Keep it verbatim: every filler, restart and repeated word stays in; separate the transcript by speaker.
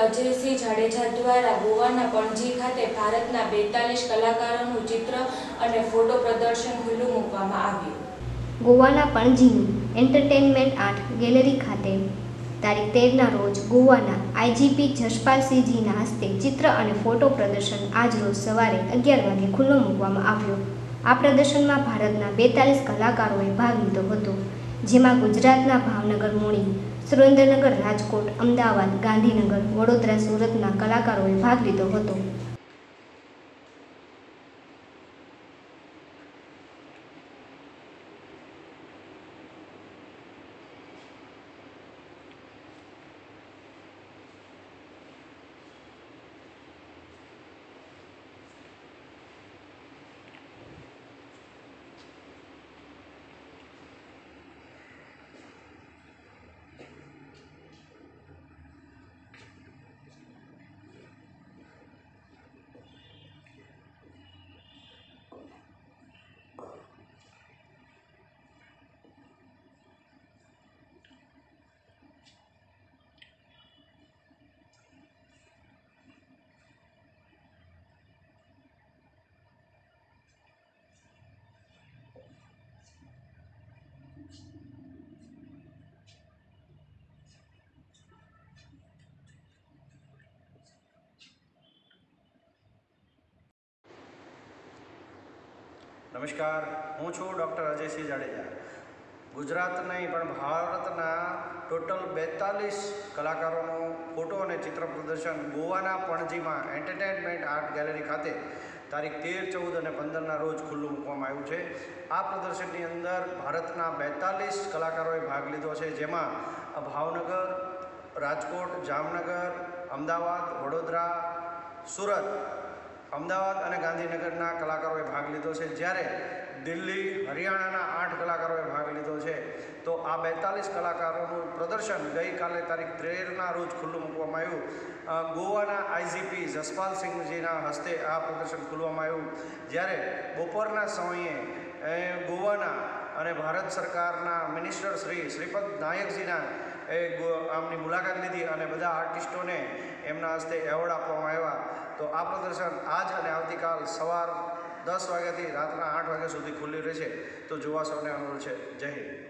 Speaker 1: અજયસિંહ જાડેજા દ્વારા ગોવાના પણજી ખાતે ભારતના બેતાલીસ કલાકારોનું ચિત્ર અને ફોટો પ્રદર્શન ખુલ્લું મૂકવામાં આવ્યું.
Speaker 2: ગોવાના પણજીની એન્ટરટેનમેન્ટ આર્ટ ગેલેરી ખાતે તારીખ તેરના રોજ ગોવાના આઈજીપી જસપાલસિંહજીના હસ્તે ચિત્ર અને ફોટો પ્રદર્શન આજરોજ સવારે અગિયાર વાગે ખુલ્લો મૂકવામાં આવ્યો. આ પ્રદર્શનમાં ભારતના બેતાલીસ કલાકારોએ ભાગ લીધો હતો, જેમાં ગુજરાતના ભાવનગર, મૂળી, સુરેન્દ્રનગર, રાજકોટ, અમદાવાદ, ગાંધીનગર, વડોદરા, સુરતના કલાકારોએ ભાગ લીધો હતો.
Speaker 3: નમસ્કાર, હું છું ડૉક્ટર અજયસિંહ જાડેજા. ગુજરાત નહીં પણ ભારતના ટોટલ બેતાલીસ કલાકારોનું ફોટો અને ચિત્ર પ્રદર્શન ગોવાના પણજીમાં એન્ટરટેનમેન્ટ આર્ટ ગેલેરી ખાતે તારીખ તેર, ચૌદ અને પંદરના રોજ ખુલ્લું મૂકવામાં આવ્યું છે. આ પ્રદર્શનની અંદર ભારતના બેતાલીસ કલાકારોએ ભાગ લીધો છે, જેમાં ભાવનગર, રાજકોટ, જામનગર, અમદાવાદ, વડોદરા, સુરત, અમદાવાદ અને ગાંધીનગરના કલાકારોએ ભાગ લીધો છે. જ્યારે દિલ્હી, હરિયાણાના આઠ કલાકારોએ ભાગ લીધો છે. તો આ બેતાલીસ કલાકારોનું પ્રદર્શન ગઈકાલે તારીખ તેરના રોજ ખુલ્લું મૂકવામાં આવ્યું. ગોવાના આઈજીપી જસપાલસિંહજીના હસ્તે આ પ્રદર્શન ખોલવામાં આવ્યું. જ્યારે બપોરના સમયે ગોવાના અને ભારત સરકારના મિનિસ્ટર શ્રી શ્રીપદ નાયકજીના એ આમની મુલાકાત લીધી અને બધા આર્ટિસ્ટોને એમના હસ્તે એવોર્ડ આપવામાં આવ્યા. તો આ પ્રદર્શન આજ અને આવતીકાલ સવાર દસ વાગ્યાથી રાતના આઠ વાગ્યા સુધી ખુલ્લી રહેશે. તો જોવા સૌને અનુરોધ છે. જય હિન્દ.